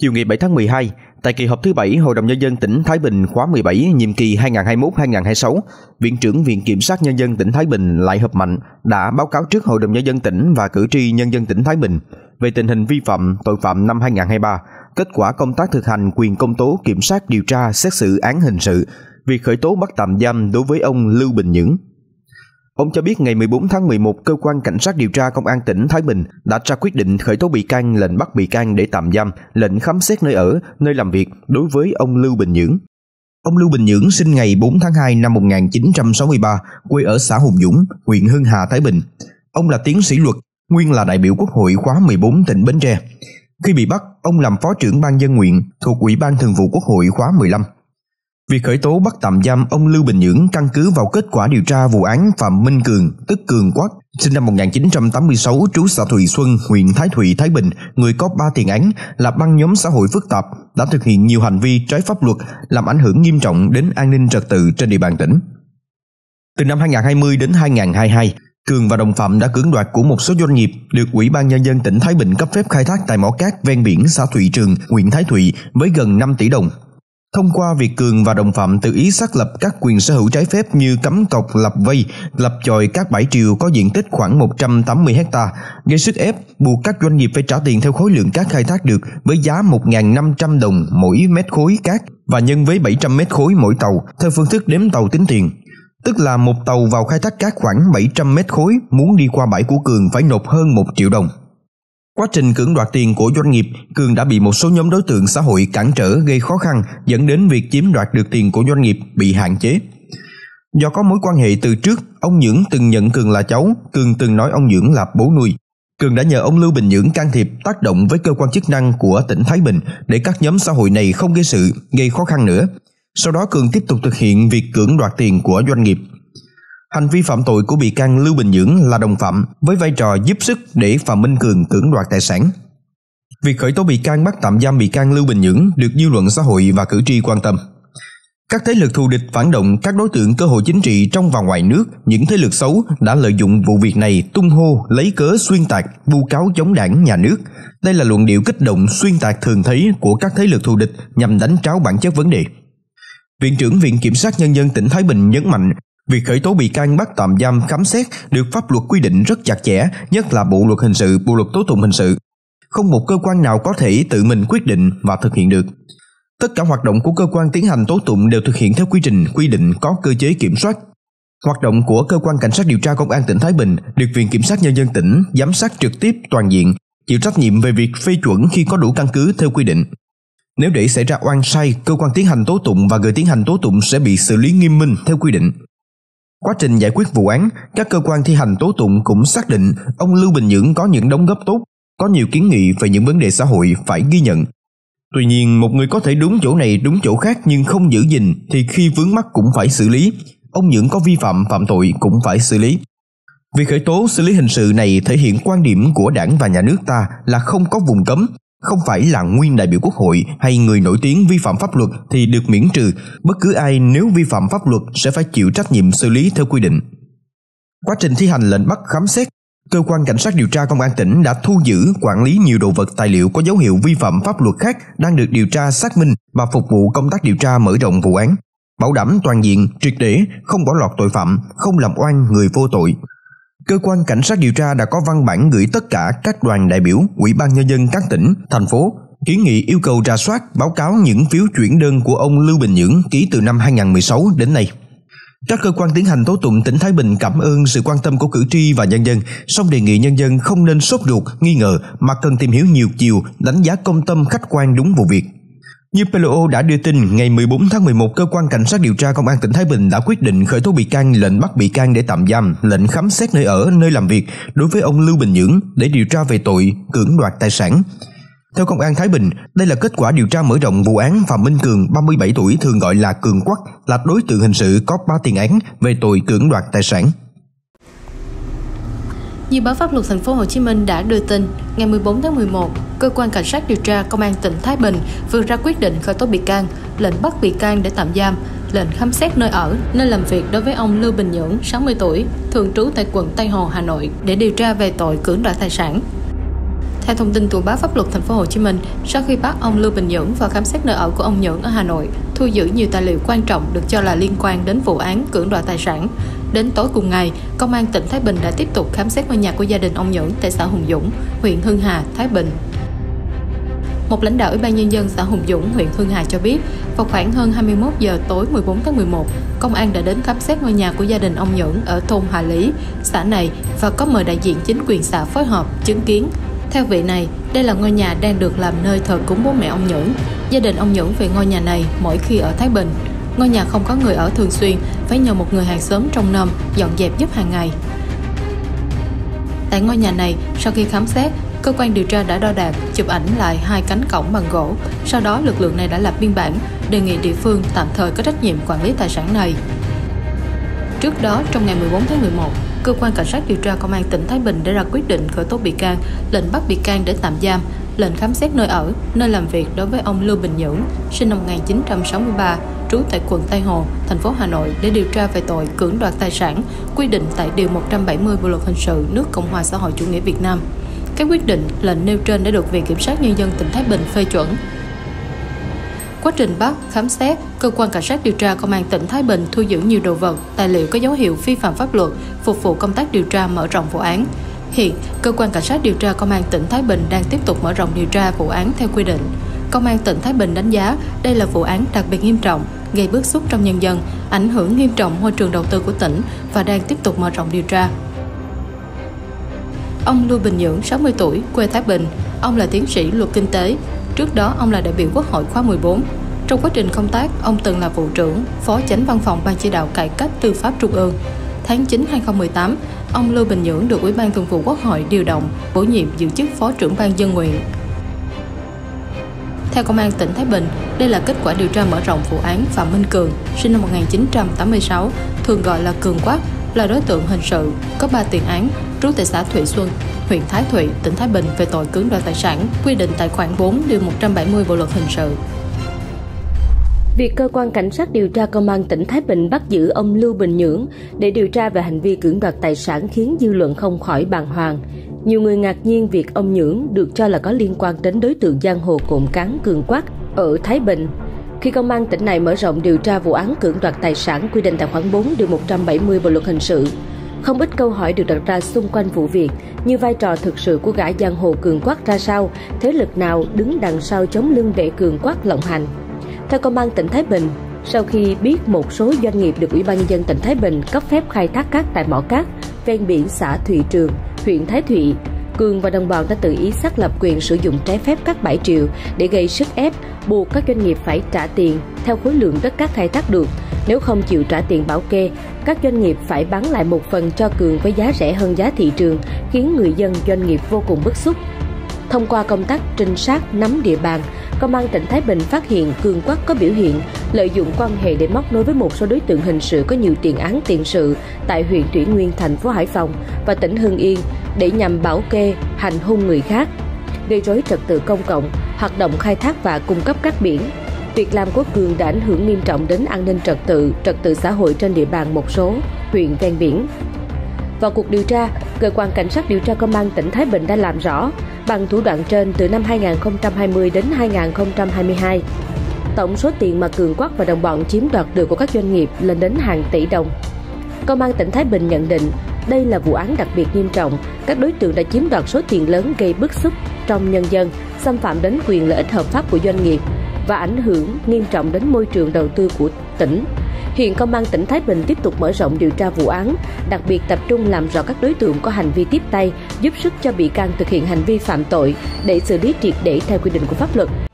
Chiều ngày 7 tháng 12, tại kỳ họp thứ 7 Hội đồng Nhân dân tỉnh Thái Bình khóa 17, nhiệm kỳ 2021-2026, Viện trưởng Viện Kiểm sát Nhân dân tỉnh Thái Bình Lại Hợp Mạnh đã báo cáo trước Hội đồng Nhân dân tỉnh và cử tri nhân dân tỉnh Thái Bình về tình hình vi phạm tội phạm năm 2023, kết quả công tác thực hành quyền công tố kiểm soát điều tra xét xử án hình sự, việc khởi tố bắt tạm giam đối với ông Lưu Bình Nhưỡng. Ông cho biết ngày 14 tháng 11, Cơ quan Cảnh sát điều tra Công an tỉnh Thái Bình đã ra quyết định khởi tố bị can, lệnh bắt bị can để tạm giam, lệnh khám xét nơi ở, nơi làm việc đối với ông Lưu Bình Nhưỡng. Ông Lưu Bình Nhưỡng sinh ngày 4 tháng 2 năm 1963, quê ở xã Hùng Dũng, huyện Hưng Hà, Thái Bình. Ông là tiến sĩ luật, nguyên là đại biểu Quốc hội khóa 14 tỉnh Bến Tre. Khi bị bắt, ông làm phó trưởng ban dân nguyện thuộc Ủy ban Thường vụ Quốc hội khóa 15. Việc khởi tố bắt tạm giam ông Lưu Bình Nhưỡng căn cứ vào kết quả điều tra vụ án Phạm Minh Cường, tức Cường Quát, sinh năm 1986, trú xã Thụy Xuân, huyện Thái Thụy, Thái Bình, người có 3 tiền án, là băng nhóm xã hội phức tạp, đã thực hiện nhiều hành vi trái pháp luật làm ảnh hưởng nghiêm trọng đến an ninh trật tự trên địa bàn tỉnh. Từ năm 2020 đến 2022, Cường và đồng phạm đã cưỡng đoạt của một số doanh nghiệp được Ủy ban Nhân dân tỉnh Thái Bình cấp phép khai thác tại mỏ cát ven biển xã Thụy Trường, huyện Thái Thụy với gần 5 tỷ đồng. Thông qua việc Cường và đồng phạm tự ý xác lập các quyền sở hữu trái phép như cắm cọc, lập vây, lập chòi các bãi triều có diện tích khoảng 180 ha, gây sức ép buộc các doanh nghiệp phải trả tiền theo khối lượng cát khai thác được với giá 1.500 đồng mỗi mét khối cát và nhân với 700 mét khối mỗi tàu theo phương thức đếm tàu tính tiền. Tức là một tàu vào khai thác cát khoảng 700 mét khối muốn đi qua bãi của Cường phải nộp hơn 1 triệu đồng. Quá trình cưỡng đoạt tiền của doanh nghiệp, Cường đã bị một số nhóm đối tượng xã hội cản trở gây khó khăn, dẫn đến việc chiếm đoạt được tiền của doanh nghiệp bị hạn chế. Do có mối quan hệ từ trước, ông Nhưỡng từng nhận Cường là cháu, Cường từng nói ông Nhưỡng là bố nuôi. Cường đã nhờ ông Lưu Bình Nhưỡng can thiệp, tác động với cơ quan chức năng của tỉnh Thái Bình để các nhóm xã hội này không gây sự, gây khó khăn nữa. Sau đó Cường tiếp tục thực hiện việc cưỡng đoạt tiền của doanh nghiệp. Hành vi phạm tội của bị can Lưu Bình Nhưỡng là đồng phạm với vai trò giúp sức để Phạm Minh Cường cưỡng đoạt tài sản. Việc khởi tố bị can, bắt tạm giam bị can Lưu Bình Nhưỡng được dư luận xã hội và cử tri quan tâm. Các thế lực thù địch, phản động, các đối tượng cơ hội chính trị trong và ngoài nước, những thế lực xấu đã lợi dụng vụ việc này tung hô, lấy cớ xuyên tạc, vu cáo chống đảng, nhà nước. Đây là luận điệu kích động, xuyên tạc thường thấy của các thế lực thù địch nhằm đánh tráo bản chất vấn đề. Viện trưởng Viện Kiểm sát Nhân dân tỉnh Thái Bình nhấn mạnh, việc khởi tố bị can, bắt tạm giam, khám xét được pháp luật quy định rất chặt chẽ, nhất là Bộ luật hình sự, Bộ luật tố tụng hình sự. Không một cơ quan nào có thể tự mình quyết định và thực hiện được. Tất cả hoạt động của cơ quan tiến hành tố tụng đều thực hiện theo quy trình, quy định có cơ chế kiểm soát. Hoạt động của Cơ quan Cảnh sát điều tra Công an tỉnh Thái Bình được Viện Kiểm sát Nhân dân tỉnh giám sát trực tiếp, toàn diện, chịu trách nhiệm về việc phê chuẩn khi có đủ căn cứ theo quy định. Nếu để xảy ra oan sai, cơ quan tiến hành tố tụng và người tiến hành tố tụng sẽ bị xử lý nghiêm minh theo quy định. Quá trình giải quyết vụ án, các cơ quan thi hành tố tụng cũng xác định ông Lưu Bình Nhưỡng có những đóng góp tốt, có nhiều kiến nghị về những vấn đề xã hội phải ghi nhận. Tuy nhiên, một người có thể đúng chỗ này đúng chỗ khác nhưng không giữ gìn thì khi vướng mắc cũng phải xử lý. Ông Nhưỡng có vi phạm, phạm tội cũng phải xử lý. Việc khởi tố xử lý hình sự này thể hiện quan điểm của Đảng và Nhà nước ta là không có vùng cấm. Không phải là nguyên đại biểu Quốc hội hay người nổi tiếng vi phạm pháp luật thì được miễn trừ, bất cứ ai nếu vi phạm pháp luật sẽ phải chịu trách nhiệm xử lý theo quy định. Quá trình thi hành lệnh bắt, khám xét, Cơ quan Cảnh sát điều tra Công an tỉnh đã thu giữ, quản lý nhiều đồ vật tài liệu có dấu hiệu vi phạm pháp luật khác đang được điều tra xác minh và phục vụ công tác điều tra mở rộng vụ án, bảo đảm toàn diện, triệt để, không bỏ lọt tội phạm, không làm oan người vô tội. Cơ quan Cảnh sát điều tra đã có văn bản gửi tất cả các đoàn đại biểu, Ủy ban Nhân dân các tỉnh, thành phố, kiến nghị yêu cầu rà soát, báo cáo những phiếu chuyển đơn của ông Lưu Bình Nhưỡng ký từ năm 2016 đến nay. Các cơ quan tiến hành tố tụng tỉnh Thái Bình cảm ơn sự quan tâm của cử tri và nhân dân, song đề nghị nhân dân không nên sốt ruột, nghi ngờ mà cần tìm hiểu nhiều chiều, đánh giá công tâm, khách quan đúng vụ việc. Như PLO đã đưa tin, ngày 14 tháng 11, Cơ quan Cảnh sát điều tra Công an tỉnh Thái Bình đã quyết định khởi tố bị can, lệnh bắt bị can để tạm giam, lệnh khám xét nơi ở, nơi làm việc đối với ông Lưu Bình Nhưỡng để điều tra về tội cưỡng đoạt tài sản. Theo Công an Thái Bình, đây là kết quả điều tra mở rộng vụ án Phạm Minh Cường, 37 tuổi, thường gọi là Cường Quát, là đối tượng hình sự có 3 tiền án về tội cưỡng đoạt tài sản. Như báo Pháp luật Thành phố Hồ Chí Minh đã đưa tin, ngày 14 tháng 11, Cơ quan Cảnh sát điều tra Công an tỉnh Thái Bình vừa ra quyết định khởi tố bị can, lệnh bắt bị can để tạm giam, lệnh khám xét nơi ở, nơi làm việc đối với ông Lưu Bình Nhưỡng, 60 tuổi, thường trú tại quận Tây Hồ, Hà Nội để điều tra về tội cưỡng đoạt tài sản. Theo thông tin từ báo Pháp luật Thành phố Hồ Chí Minh, sau khi bắt ông Lưu Bình Nhưỡng và khám xét nơi ở của ông Nhưỡng ở Hà Nội, thu giữ nhiều tài liệu quan trọng được cho là liên quan đến vụ án cưỡng đoạt tài sản. Đến tối cùng ngày, Công an tỉnh Thái Bình đã tiếp tục khám xét ngôi nhà của gia đình ông Nhưỡng tại xã Hùng Dũng, huyện Hưng Hà, Thái Bình. Một lãnh đạo Ủy ban Nhân dân xã Hùng Dũng, huyện Hưng Hà cho biết, vào khoảng hơn 21 giờ tối 14 tháng 11, công an đã đến khám xét ngôi nhà của gia đình ông Nhưỡng ở thôn Hà Lý, xã này và có mời đại diện chính quyền xã phối hợp, chứng kiến. Theo vị này, đây là ngôi nhà đang được làm nơi thờ cúng bố mẹ ông Nhưỡng. Gia đình ông Nhưỡng về ngôi nhà này mỗi khi ở Thái Bình. Ngôi nhà không có người ở thường xuyên, phải nhờ một người hàng xóm trong năm dọn dẹp giúp hàng ngày. Tại ngôi nhà này, sau khi khám xét, cơ quan điều tra đã đo đạc, chụp ảnh lại 2 cánh cổng bằng gỗ. Sau đó, lực lượng này đã lập biên bản, đề nghị địa phương tạm thời có trách nhiệm quản lý tài sản này. Trước đó, trong ngày 14 tháng 11, Cơ quan Cảnh sát điều tra Công an tỉnh Thái Bình đã ra quyết định khởi tố bị can, lệnh bắt bị can để tạm giam, lệnh khám xét nơi ở, nơi làm việc đối với ông Lưu Bình Nhưỡng, sinh năm 1963, trú tại quận Tây Hồ, thành phố Hà Nội để điều tra về tội cưỡng đoạt tài sản, quy định tại Điều 170 Bộ luật hình sự nước Cộng hòa xã hội chủ nghĩa Việt Nam. Các quyết định, lệnh nêu trên đã được Viện Kiểm sát Nhân dân tỉnh Thái Bình phê chuẩn. Quá trình bắt, khám xét, Cơ quan Cảnh sát điều tra Công an tỉnh Thái Bình thu giữ nhiều đồ vật, tài liệu có dấu hiệu vi phạm pháp luật, phục vụ công tác điều tra mở rộng vụ án. Hiện, Cơ quan Cảnh sát điều tra Công an tỉnh Thái Bình đang tiếp tục mở rộng điều tra vụ án theo quy định. Công an tỉnh Thái Bình đánh giá đây là vụ án đặc biệt nghiêm trọng, gây bức xúc trong nhân dân, ảnh hưởng nghiêm trọng môi trường đầu tư của tỉnh và đang tiếp tục mở rộng điều tra. Ông Lưu Bình Nhưỡng, 60 tuổi, quê Thái Bình. Ông là tiến sĩ luật kinh tế. Trước đó, ông là đại biểu Quốc hội khóa 14. Trong quá trình công tác, ông từng là vụ trưởng, phó chánh văn phòng Ban chỉ đạo cải cách tư pháp Trung ương. Tháng 9 2018, ông Lưu Bình Nhưỡng được Ủy ban Thường vụ Quốc hội điều động, bổ nhiệm giữ chức phó trưởng ban dân nguyện. Theo Công an tỉnh Thái Bình, đây là kết quả điều tra mở rộng vụ án Phạm Minh Cường, sinh năm 1986, thường gọi là Cường Quát, là đối tượng hình sự, có 3 tiền án, trú tại xã Thụy Xuân, huyện Thái Thụy, tỉnh Thái Bình về tội cưỡng đoạt tài sản, quy định tại khoản 4 điều 170 Bộ luật hình sự. Việc cơ quan cảnh sát điều tra Công an tỉnh Thái Bình bắt giữ ông Lưu Bình Nhưỡng để điều tra về hành vi cưỡng đoạt tài sản khiến dư luận không khỏi bàng hoàng. Nhiều người ngạc nhiên việc ông Nhưỡng được cho là có liên quan đến đối tượng giang hồ cộm cán Cường Quát ở Thái Bình. Khi công an tỉnh này mở rộng điều tra vụ án cưỡng đoạt tài sản quy định tại khoản 4 điều 170 Bộ luật hình sự, không ít câu hỏi được đặt ra xung quanh vụ việc, như vai trò thực sự của gã giang hồ Cường Quát ra sao, thế lực nào đứng đằng sau chống lưng để Cường Quát lộng hành. Theo Công an tỉnh Thái Bình, sau khi biết một số doanh nghiệp được Ủy ban Nhân dân tỉnh Thái Bình cấp phép khai thác cát tại mỏ cát ven biển xã Thụy Trường, huyện Thái Thụy, Cường và đồng bọn đã tự ý xác lập quyền sử dụng trái phép cát 7 triệu để gây sức ép, buộc các doanh nghiệp phải trả tiền theo khối lượng đất cát khai thác được. Nếu không chịu trả tiền bảo kê, các doanh nghiệp phải bán lại một phần cho Cường với giá rẻ hơn giá thị trường, khiến người dân doanh nghiệp vô cùng bức xúc. Thông qua công tác trinh sát nắm địa bàn, Công an tỉnh Thái Bình phát hiện Cường Quát có biểu hiện lợi dụng quan hệ để móc nối với một số đối tượng hình sự có nhiều tiền án tiền sự tại huyện Thủy Nguyên, thành phố Hải Phòng và tỉnh Hưng Yên để nhằm bảo kê, hành hung người khác, gây rối trật tự công cộng, hoạt động khai thác và cung cấp cát biển. Việc làm của Cường đã ảnh hưởng nghiêm trọng đến an ninh trật tự xã hội trên địa bàn một số huyện ven biển. Vào cuộc điều tra, Cơ quan Cảnh sát điều tra Công an tỉnh Thái Bình đã làm rõ, bằng thủ đoạn trên từ năm 2020 đến 2022, tổng số tiền mà Cường Quát và đồng bọn chiếm đoạt được của các doanh nghiệp lên đến hàng tỷ đồng. Công an tỉnh Thái Bình nhận định đây là vụ án đặc biệt nghiêm trọng, các đối tượng đã chiếm đoạt số tiền lớn gây bức xúc trong nhân dân, xâm phạm đến quyền lợi ích hợp pháp của doanh nghiệp và ảnh hưởng nghiêm trọng đến môi trường đầu tư của tỉnh. Hiện Công an tỉnh Thái Bình tiếp tục mở rộng điều tra vụ án, đặc biệt tập trung làm rõ các đối tượng có hành vi tiếp tay, giúp sức cho bị can thực hiện hành vi phạm tội để xử lý triệt để theo quy định của pháp luật.